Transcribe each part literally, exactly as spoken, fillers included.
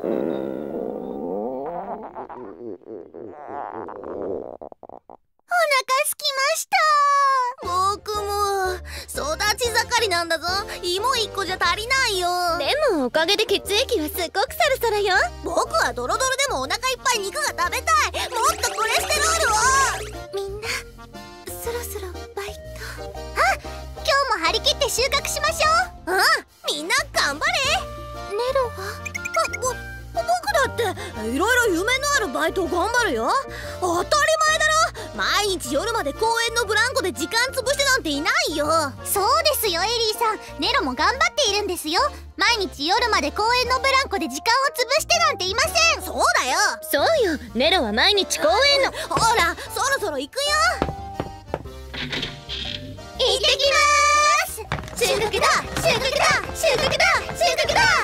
すきました。僕も育ち盛りなんだぞ。芋一個じゃ足りないよ。 でもおかげで血液はすっごくサラサラよ。 僕はドロドロでもお腹いっぱい肉が食べたい。もっとコレステロールを。みんなそろそろバイト。あ、今日も張り切って収穫しましょう。うん、みんな頑張れ。ネロはあ、ぼ僕だっていろいろ夢のあるバイトを頑張るよ。当たり前だろ。毎日夜まで公園のブランコで時間潰してなんていないよ。そうですよエリーさん。ネロも頑張っているんですよ。毎日夜まで公園のブランコで時間を潰してなんていません。そうだよ。 そうよ、ネロは毎日公園のほらそろそろ行くよ。行ってきまーす。収穫だ収穫だ収穫だ収穫だ。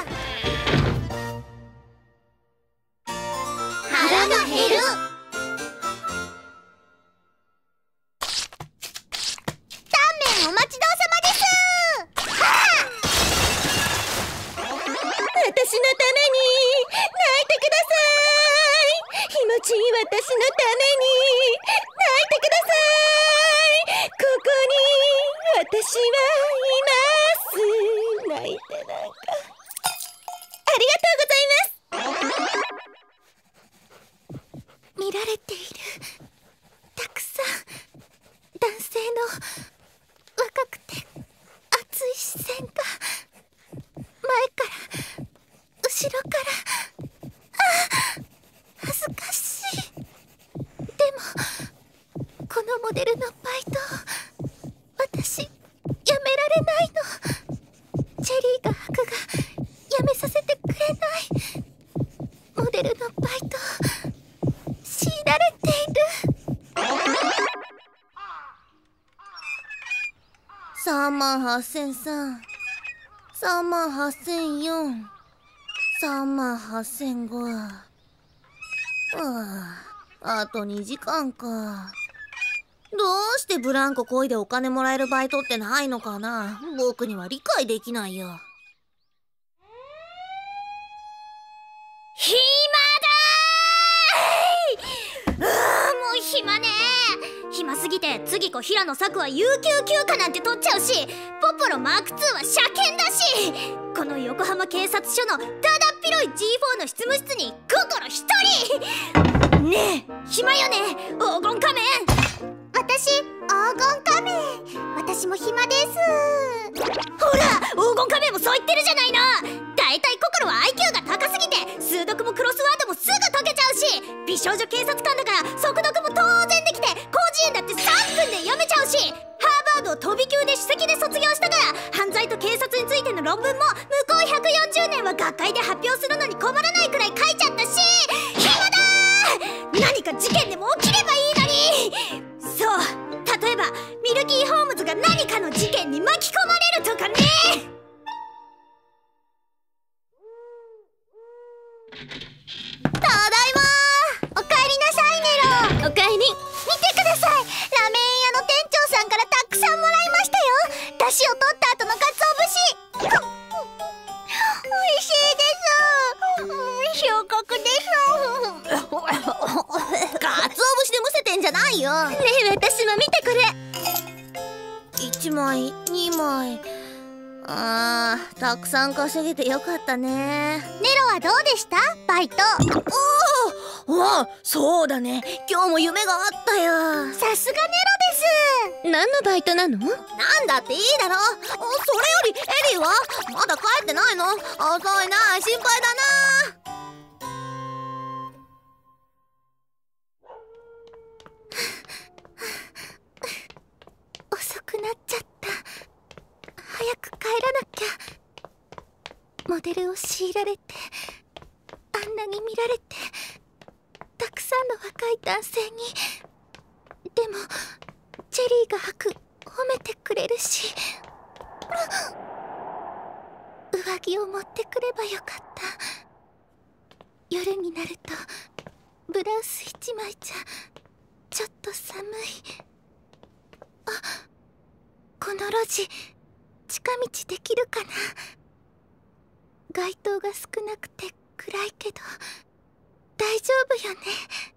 腹が減る。お待ちどうさまです。 私のために泣いてください。ひもちい私のために泣いてください。ここに私はいます。泣いてなんかありがとうございます。 見られている。たくさん男性の若くて熱い視線が前から後ろから。あ、恥ずかしい。でもこのモデルのバイト私やめられないの。チェリーが吐くがやめさせてくれない。モデルのバイト強いられている。さんまんはっせんさん、さんまんはっせんよん、さんまんはっせんご。ああ、あとにじかんか。どうしてブランコ漕いでお金もらえるバイトってないのかな。僕には理解できないよ。暇だーい。うー、もう暇ねー。暇すぎて次子平野咲は有給休暇なんて取っちゃうし、ポポロマークツーは車検だし、この横浜警察署のだだっ広い ジーフォー の執務室に心一人。ねえ暇よね黄金仮面。私黄金仮面。私も暇です。ほら黄金仮面もそう言ってるじゃないの。だいたい心は アイキュー が高すぎて数読もクロスワードもすぐ解けちゃうし、美少女警察官だから速読も当然できて、広辞苑だってさんぷんで読めちゃうし、ハーバードを飛び級で首席で卒業したから犯罪と警察についての論文も向こうひゃくよんじゅうねんは学会で発表するのに困らないくらい書いちゃったし、暇だー。何か事件でも起きればいいのに。そう、例えばミルキー・ホームズが何かの事件に巻き込まれるとかね。ただいまー。おかえりなさいネロ。 おかえり。 見てください。ラーメン屋の店長さんからたくさんもらいましたよ。出汁を取った後の鰹節。おいしいです。収穫です。鰹節でむせてんじゃないよ。 ねえ私も見てこれ。 いちまいにまい。あー、たくさん稼げてよかったね。ネロはどうでしたバイト。おお、あ、そうだね。今日も夢があったよ。さすがネロです。 何のバイトなの？ なんだっていいだろ。それよりエリーはまだ帰ってないの？遅いな、心配だな。遅くなっちゃった。早く帰らなきゃ。モデルを強いられて、あんなに見られて、たくさんの若い男性に。でもチェリーが吐く褒めてくれるし、上着を持ってくればよかった。夜になるとブラウス一枚じゃちょっと寒い。あ、この路地近道できるかな。街灯が少なくて暗暗いけど大丈夫よね。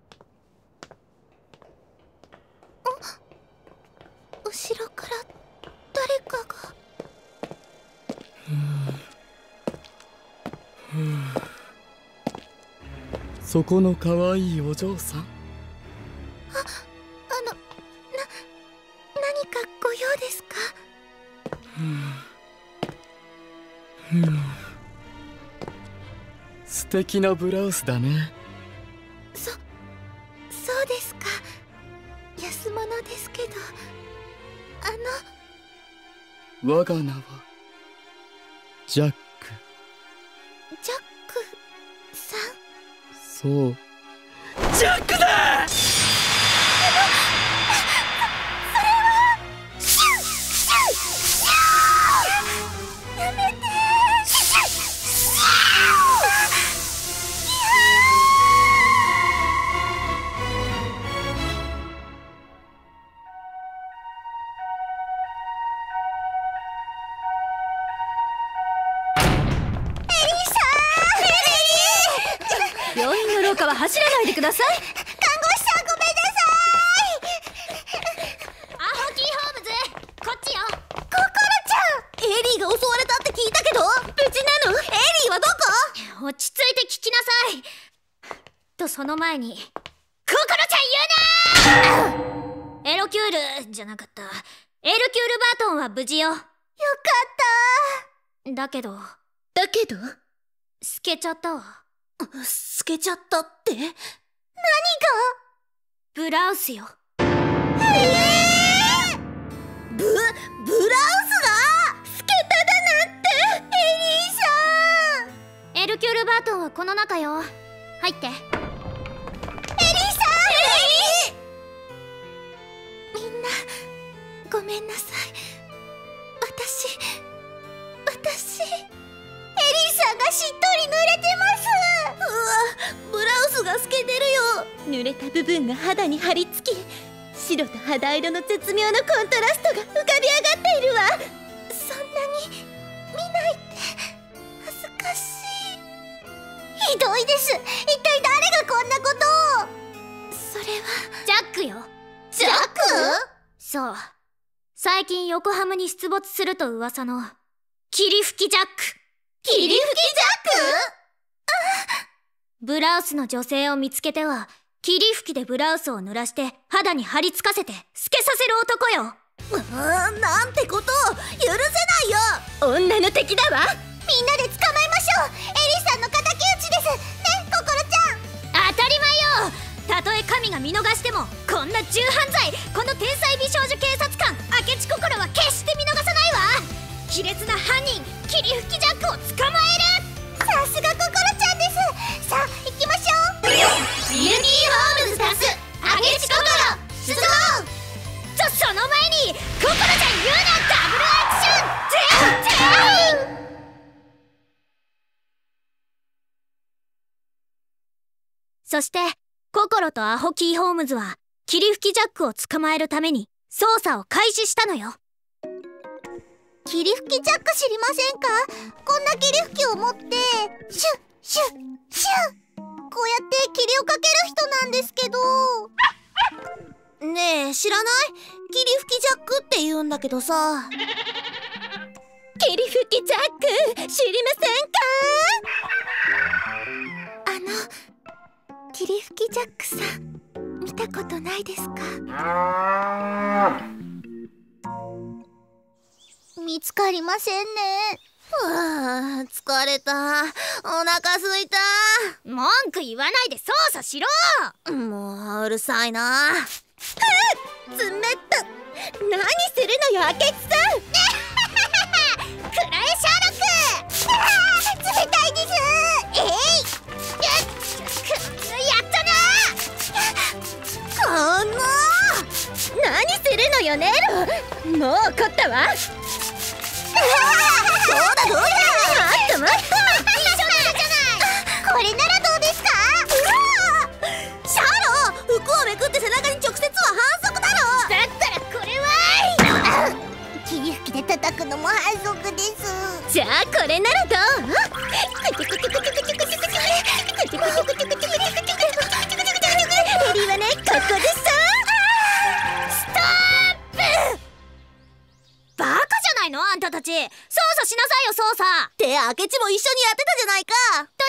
あ、後ろから誰かが。 そこの可愛いお嬢さん。あ、 あの、な、何かご用ですか？ うんうん、素敵なブラウスだね。 そ、そうですか。安物ですけど、あの我が名はジャック。 ジャックさん。 そう、ジャックだ。 それはシュッシュッシュッ、やめて。シュッシュッ。 病院の廊下は走らないでください。 看護師さん、ごめんなさい。 アホキーホームズ、こっちよ。 ココロちゃん、エリーが襲われたって聞いたけど、無事なの？エリーはどこ？ 落ち着いて聞きなさい。とその前に、ココロちゃん言うなーエロキュールじゃなかった。エルキュールバートンは無事よ。よかった。だけどだけど透けちゃったわ。 透けちゃったって？何が？ ブラウスよ。 ええー、ブ、ブラウスが透けただなんて。エリーさん。 エルキュールバートンはこの中よ。入って。エリーさん。エリー。みんなごめんなさい。私私エリーさんがしっとり濡れてます。うわ、ブラウスが透けてるよ。濡れた部分が肌に張り付き、白と肌色の絶妙なコントラストが浮かび上がっているわ。そんなに見ないって恥ずかしい。ひどいです。一体誰がこんなことを。それはジャックよ。 ジャック？ そう、最近横浜に出没すると噂の霧吹きジャック。 霧吹きジャック？ ブラウスの女性を見つけては霧吹きでブラウスを濡らして肌に貼り付かせて透けさせる男よ。 うーん、なんてことを。許せないよ。女の敵だわ。みんなで捕まえましょう。エリさんの敵討ちですね、ココロちゃん。 当たり前よ。たとえ神が見逃してもこんな重犯罪、この天才美少女警察官明智心は決して見逃さないわ。卑劣な犯人霧吹きジャックを捕まえる。 さすがココロちゃんです。さあ行きましょう。 ミルキーホームズ足す明智心出動。そその前にココロちゃん言うな。ダブルアクション。全然そしてココロとアホキーホームズは霧吹きジャックを捕まえるために捜査を開始したのよ。 霧吹きジャック知りませんか？こんな霧吹きを持ってシュッシュッシュッ、こうやって霧をかける人なんですけど。ねえ、知らない？霧吹きジャックって言うんだけどさ。霧吹きジャック知りませんか？あの霧吹きジャックさん見たことないですか？見つかりませんね。うわ、疲れた。お腹すいた。 文句言わないで捜査しろ。 もううるさいな。つめった何するのよ、明智さん。 くらえシャーロック。 冷たいです。えいやったな。 この何するのよ、ネロ。もう怒ったわ。そうだそうだ。待った待った。一緒なんじゃない。これならどうですか？うわシャロ、服をめくって背中に直接は反則だろ。 だったらこれは霧吹きで叩くのも反則です。じゃあこれならどう？クチュクチュクチュクチュクチュクチュ。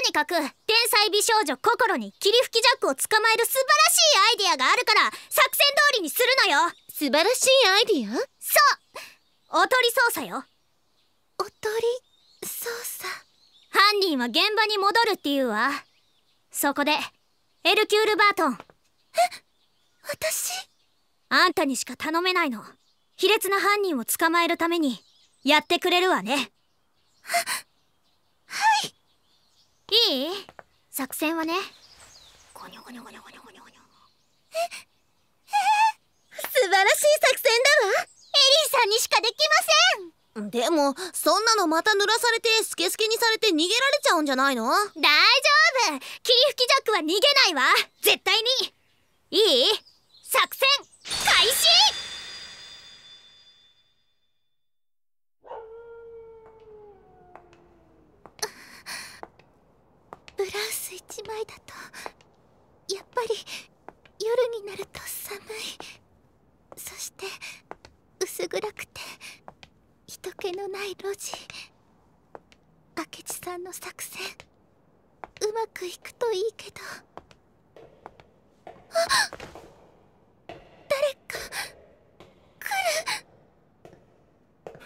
にかく天才美少女ココロに霧吹きジャックを捕まえる素晴らしいアイディアがあるから作戦通りにするのよ。 素晴らしいアイディア？ そう、おとり捜査よ。 おとり捜査。 犯人は現場に戻るっていうわ。そこでエルキュール・バートン。 え、私？ あんたにしか頼めないの。卑劣な犯人を捕まえるためにやってくれるわね。 は、はい。 いい？作戦はね。ゴニョゴニョゴニョゴニョゴニョゴニョ。 え、えー、素晴らしい作戦だわ。エリーさんにしかできません。 でもそんなのまた濡らされてスケスケにされて逃げられちゃうんじゃないの？ 大丈夫。霧吹きジャックは逃げないわ。絶対に。いい？作戦開始。 ブラウス一枚だとやっぱり夜になると寒い。そして薄暗くて人気のない路地。明智さんの作戦うまくいくといいけど。あっ、誰か来る。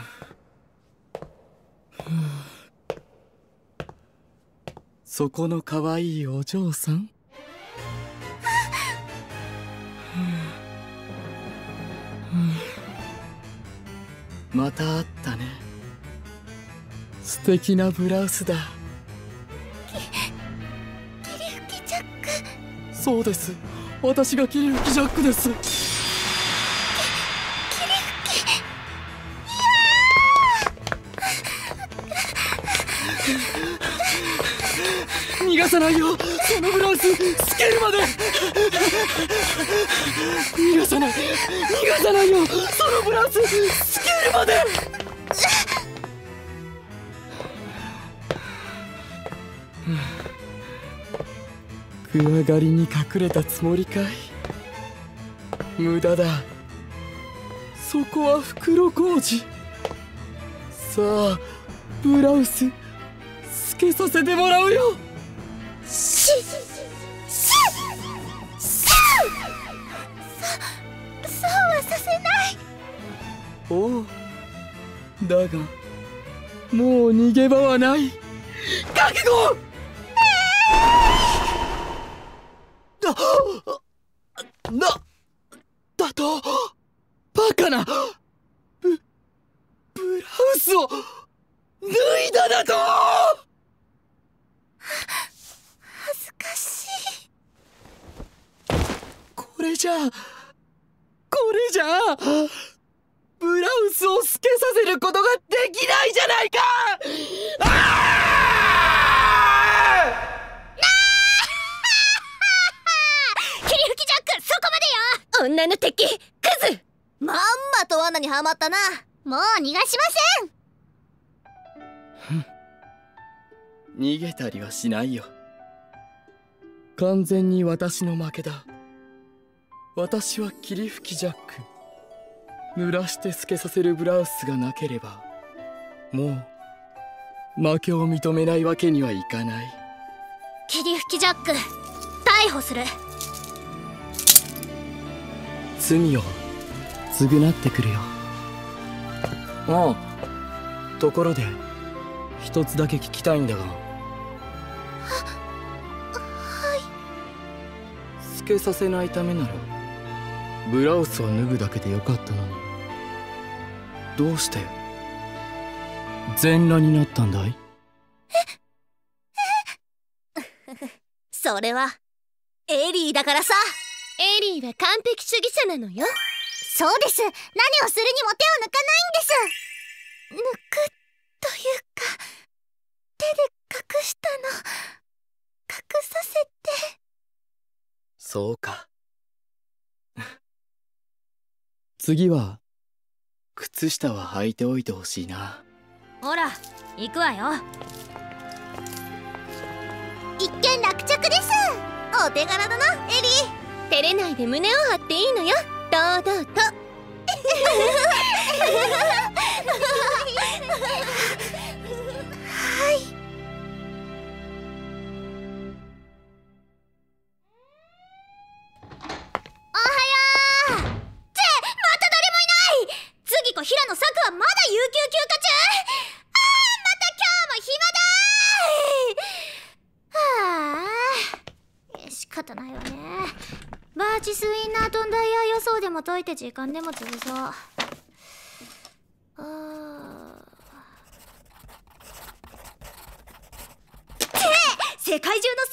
そこのかわいいお嬢さん。また会ったね。素敵なブラウスだ。 き霧吹きジャック。 そうです、私が霧吹きジャックです。逃がさないよ、そのブラウス透けるまで。逃がさない、逃がさないよ、そのブラウス透けるまで。暗がりに隠れたつもりかい。無駄だ。そこは袋小路。さあブラウス透けさせてもらうよ。 シッシッシッシッ。そそうはさせない。 おう、だがもう逃げ場はない。覚悟。だなだとバカな。ブブラウスを脱いだだと。 恥ずかしい。 これじゃこれじゃブラウスを透けさせることができないじゃないか。ああ霧吹きジャック、そこまでよ。 女の敵クズ。 まんまと罠にはまったな。 もう逃がしません。 逃げたりはしないよ。完全に私の負けだ。私は霧吹きジャック。濡らして透けさせるブラウスがなければもう負けを認めないわけにはいかない。 霧吹きジャック、逮捕する。 罪を償ってくるよ。ああ、ところで一つだけ聞きたいんだが。 はい。 透けさせないためならブラウスを脱ぐだけでよかったのに、どうして全裸になったんだい？ それはエリーだからさ。 エリーは完璧主義者なのよ。 そうです。何をするにも手を抜かないんです。 抜くというか手で隠したの。隠させて。 そうか。次は靴下は履いておいてほしいな。 ほら行くわよ。 一件落着です。 お手柄だなエリー。 照れないで胸を張っていいのよ、堂々と。はい。 かったないわね。バーチスウィンナートンダイヤ予想でも解いて時間でも潰そう。あー世界中の数学者がごじゅうねん解けなか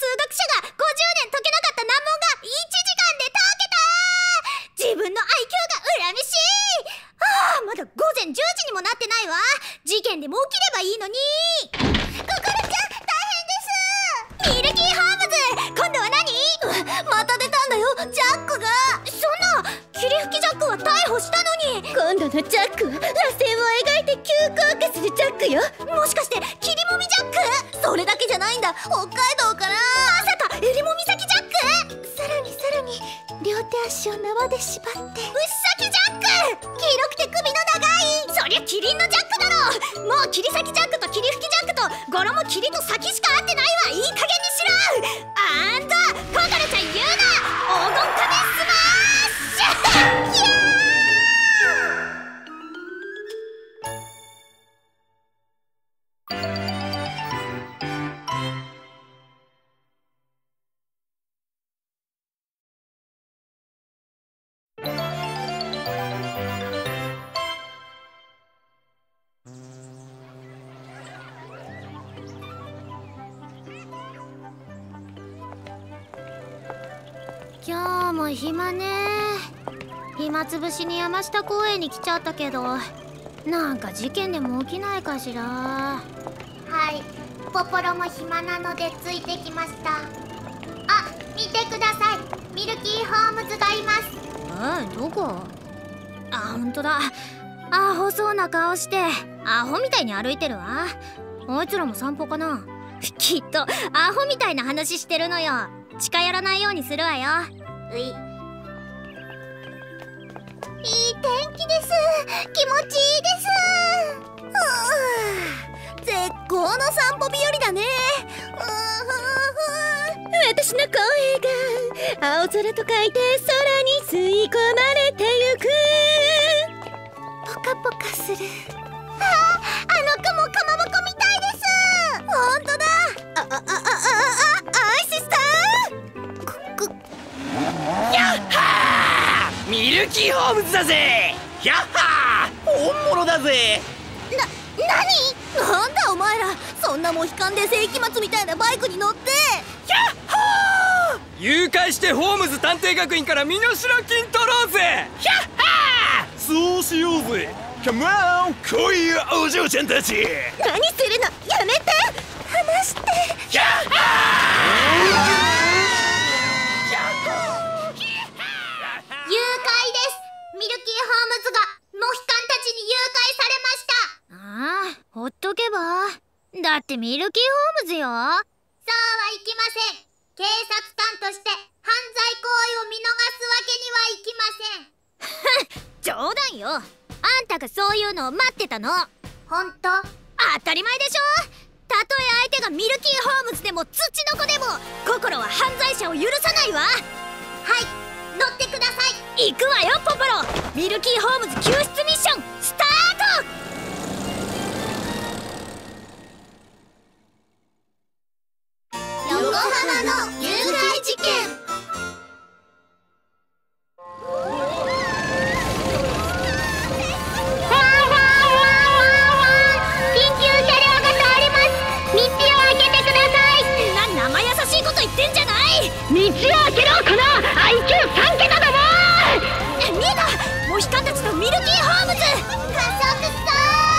った難問がいちじかんで解けた。自分の アイキュー が恨めしい。ああ、まだ午前じゅうじにもなってないわ。事件でも起きればいいのに。 ココロちゃん大変です。 ミルキーホームズ、今度は何？ また出たんだよ、ジャックが。 そんな、霧吹きジャックは逮捕したのに。 今度のジャックは螺旋を描いて急降下するジャックよ。 もしかして霧もみジャック？ それだけじゃないんだ、北海道から。 まさかエリモ岬ジャック？ さらにさらに両手足を縄で縛ってウシサキジャック？ 黄色くて首の長い。 そりゃキリンのジャックだろ。もう切り裂きジャックと霧吹きジャックと語呂も霧と先しか合ってないわ。いい加減にしろ。あんたココロちゃん言うな。黄金仮面スマッシュ。いや今日も暇ね。暇つぶしに山下公園に来ちゃったけど、なんか事件でも起きないかしら。 はい、ポポロも暇なのでついてきました。あ、見てください、ミルキーホームズがいます。 え、どこ？あ、ほんとだ。アホそうな顔してアホみたいに歩いてるわ。あいつらも散歩かな。きっとアホみたいな話してるのよ。近寄らないようにするわよ。 うい、いい天気です。気持ちいいです。はあ、絶好の散歩日和だね。私の声が青空と書いて空に吸い込まれてゆく。ポカポカする。ああ、あの雲かまぼこみたいです。ほんとだ。ああああああアイシスター。くくやっはー、ミルキーホームズだぜ。やっはー、本物だぜ。 な、なに？なんだお前ら、そんなモヒカンで世紀末みたいなバイクに乗って。 やっはー、誘拐してホームズ探偵学院から身代金取ろうぜ。やっはー、 そうしようぜ。カモン、来いよお嬢ちゃんたち。 何するの、やめて、離して。 やっはー、 誘拐です。ミルキーホームズがモヒカンたちに誘拐されました。 ああ、ほっとけば。だってミルキーホームズよ。 そうはいきません。警察官として犯罪行為を見逃すわけにはいきません。 冗談よ。あんたがそういうのを待ってたの。 本当？ 当たり前でしょ。たとえ相手がミルキーホームズでも土の子でも、心は犯罪者を許さないわ。 はい、乗ってください。 行くわよポポロ。ミルキーホームズ救出ミッションスタート。 横浜の誘拐事件。 道を開けろこの アイキューさん 桁ども。見えた、モヒカンたちとミルキーホームズ。 加速装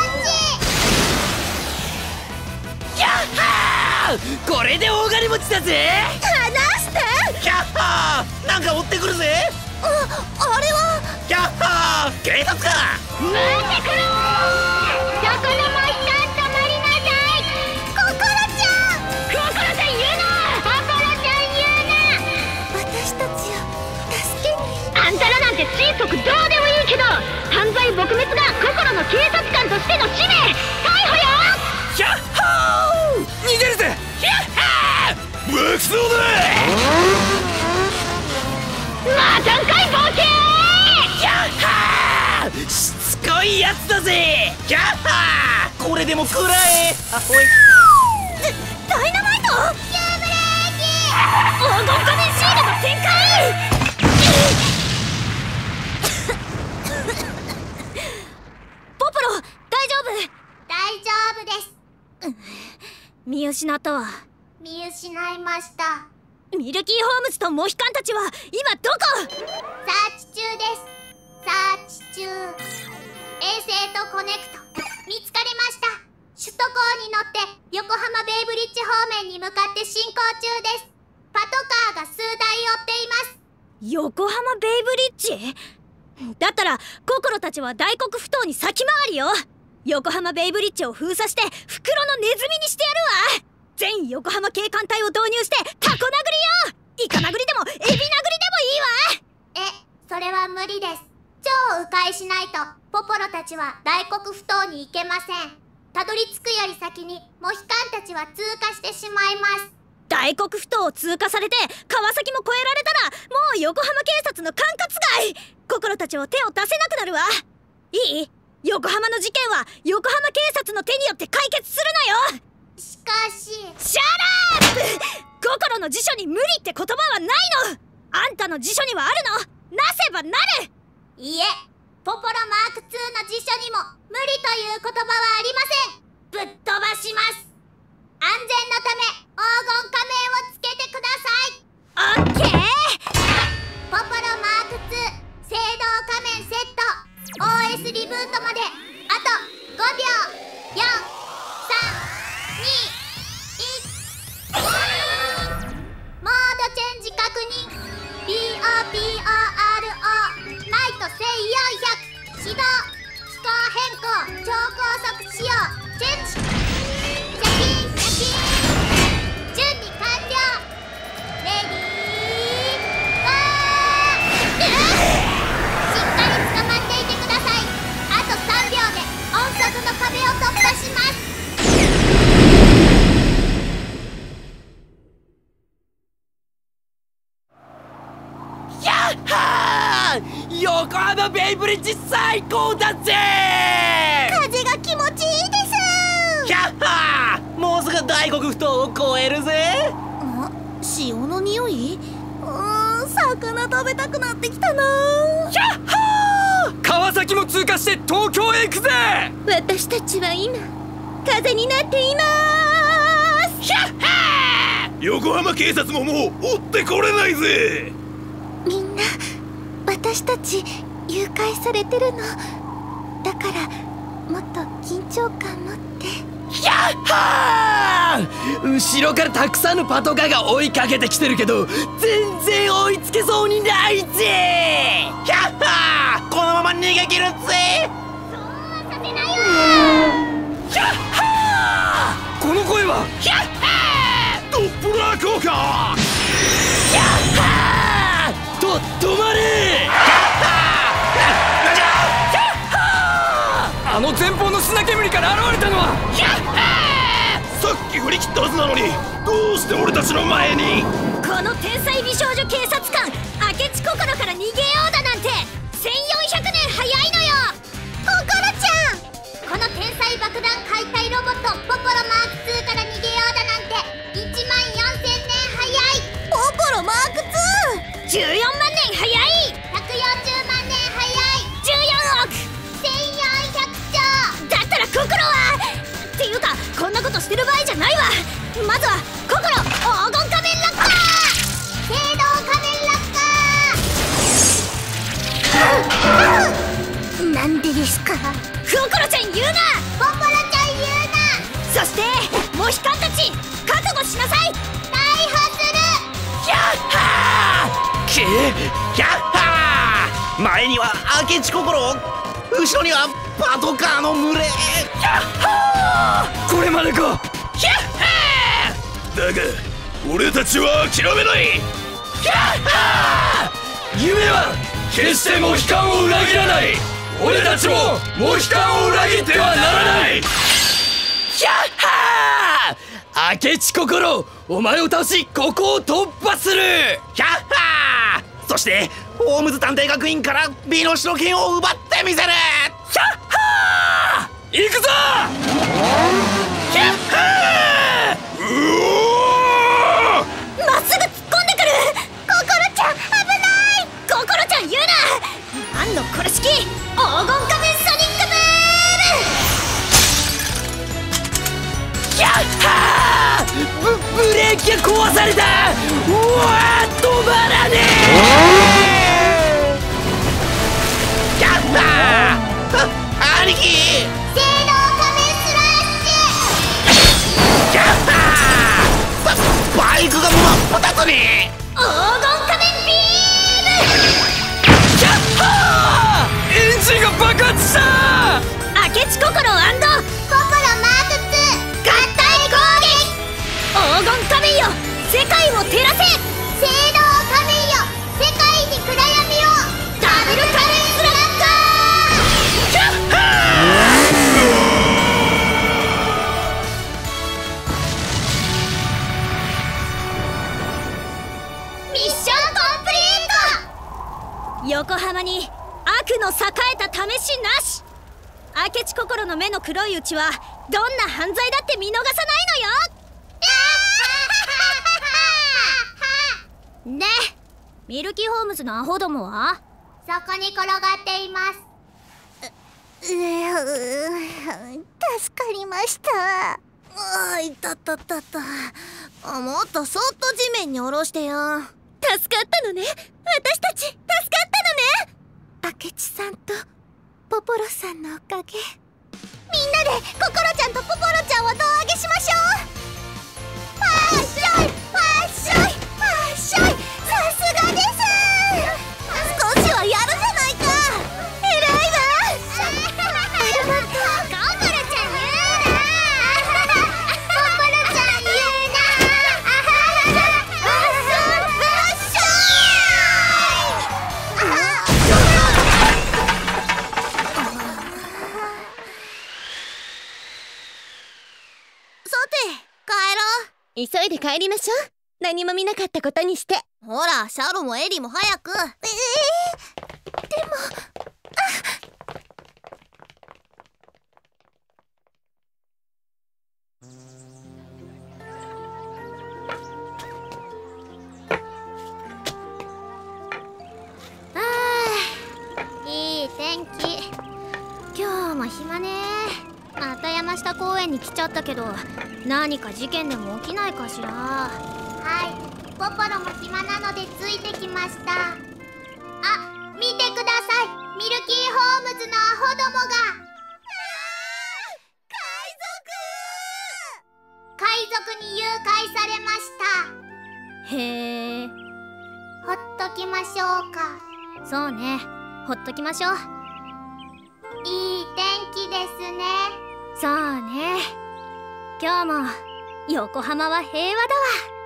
置。 やっはー、これで大金持ちだぜ。 離して。 やっはー、なんか追ってくるぜ。 あ、あれは。 やっはー、警察か。 待ってくろー。どこのモヒカン止まりなさい。ココロちゃん、 ココロちゃん言うな。 私たちを助けに。 あんたらなんて心底どうでもいいけど、犯罪撲滅が心の警察官としての使命。逮捕よ。 やっはー、逃げるぜ。やっはー、爆走だ。 またんかいボケー。 やっはー、しつこいやつだぜ。やっはー、これでも食らえ。あほい。 ダイナマイト。 急ブレーキ。 黄金仮面シールド失ったわ。 見失いました。 ミルキーホームズとモヒカンたちは今どこ？ サーチ中です。サーチ中。衛星とコネクト見つかりました。首都高に乗って横浜ベイブリッジ方面に向かって進行中です。パトカーが数台追っています。 横浜ベイブリッジ？だったらココロたちは大黒ふ頭に先回りよ。横浜ベイブリッジを封鎖して袋のネズミにしてやるわ。全横浜警官隊を導入してタコ殴りよ。イカ殴りでもエビ殴りでもいいわ。 え、それは無理です。超迂回しないとポポロたちは大黒ふ頭に行けません。たどり着くより先にモヒカンたちは通過してしまいます。 大黒ふ頭を通過されて川崎も越えられたらもう横浜警察の管轄外。ココロたちを手を出せなくなるわ。いい？横浜の事件は横浜警察の手によって解決するのよ。 しかしシャラップココロの辞書に無理って言葉はないの。あんたの辞書にはあるの。なせばなる。 いいえ、ポポロマークツーの辞書にも無理という言葉はありません。ぶっ飛ばします。安全のため黄金仮面をつけてください。 オッケー。 ポポロマークツー聖堂仮面セット オーエス リブートまであとごびょう。よん、さん、に、いち。モードチェンジ確認。 ピーオーピーオーアールオー ナイトせんよんひゃく始動。飛行変更超高速仕様チェンジ。シャキンシャキン。準備完了。レディーゴー。しっかり捕まっていてください。あとさんびょうで音速の壁を突破します。 やっはー！横浜ベイブリッジ最高だぜー！ 風が気持ちいいです。 やっはー！もうすぐ大黒ふ頭を越えるぜ。 塩の匂い？うーん、魚食べたくなってきたな。 やっはー！川崎も通過して東京へ行くぜ。 私たちは今風になっています。 やっはー！横浜警察ももう追ってこれないぜ。 みんな私たち誘拐されてるの。だからもっと緊張感持って。 やっはー！後ろからたくさんのパトカーが追いかけてきてるけど全然追いつけそうにないぜ。やっはー！このまま逃げ切るぜ。 そうはさせないよ。 やっはー！この声はやっはドップラー効果。 やっはー！と止まれ。やっはー！あの前方の砂煙から現れたのはやっはー！ さっき振り切ったはずなのにどうして俺たちの前に。 この天才美少女警察官明智心から逃げようだなんてせんよんひゃくねん早いのよ。 ココロちゃん、この天才爆弾解体ロボットポポロマークツーから逃げようだなんていちまんよんせんねん早い。 ポポロマークツー！ じゅうよんまんねん早い。 ひゃくよんじゅうまんねん早い。 じゅうよんおく。 せんよんひゃくちょう。 だったらココロはっていうかこんなことしてる場合じゃないわ。まずはココロ黄金仮面ラッカー。 聖堂仮面ラッカー。なんでですか。 ココロちゃん言うな。 ポポロちゃん言うな。 そしてモヒカンたち覚悟しなさい。 逮捕する。 やっはー！けやっはー！前には明智心、後ろにはパトカーの群れ。やっはー！これまでか。やっはー！ だが俺たちは諦めない。 やっはー！夢は決してモヒカンを裏切らない。俺たちもモヒカンを裏切ってはならない。やっはー！明智心、お前を倒しここを突破する。やっはー！そしてホームズ探偵学院から美の白金を奪ってみせる。やっはー！行くぞ。やっはー！ うおー！ まっすぐ突っ込んでくる。 ココロちゃん危ない。 ココロちゃん言うな。何の殺式黄金仮面ソニックブール。 やっはー！ された。うわー、止まらねえ。 やったー兄貴。 聖能仮面スラッシやったーババイクが真っ二つに。 ュ黄金仮面ビキャッハー、エンジンが爆発した。 明智心ームポポロマークツー合体攻撃。 黄金仮面よ、世界を照らせ。 聖能仮面よ、世界に暗闇を。ダブル仮面スラッガー。ミッションコンプリート。 横浜に悪の栄えた試しなし。明智心の目の黒いうちはどんな犯罪だって見逃さないのよ。で、ミルキーホームズのアホどもはそこに転がっています。うう助かりました。 あー、いたたたた。あ、もっとそっと地面に下ろしてよ。 助かったのね。私たち助かったのね。 明智さんとポポロさんのおかげ。みんなでココロちゃんとポポロちゃんを胴上げしましょう。わっしょいわっしょいわっしょい。さすがです。 少しはやるじゃないか。 偉いわ。ありがとう。ココロちゃん言うな。ポポロちゃん言うな。わっしょいわっしょい。 さて、帰ろ急いで帰りましょう。何も見なかったことにして。 う。ほら、シャロもエリも早く。 ええー、でもあー、いい天気。今日も暇ね。また山下公園に来ちゃったけど、何か事件でも起きないかしら。 はい、ポポロも暇なのでついてきました。あ、見てください。ミルキーホームズのアホどもが。海賊に誘拐されました。 へえ、 ほっときましょうか。 そうね、ほっときましょう。 いい天気ですね。 そうね、今日も横浜は平和だわ。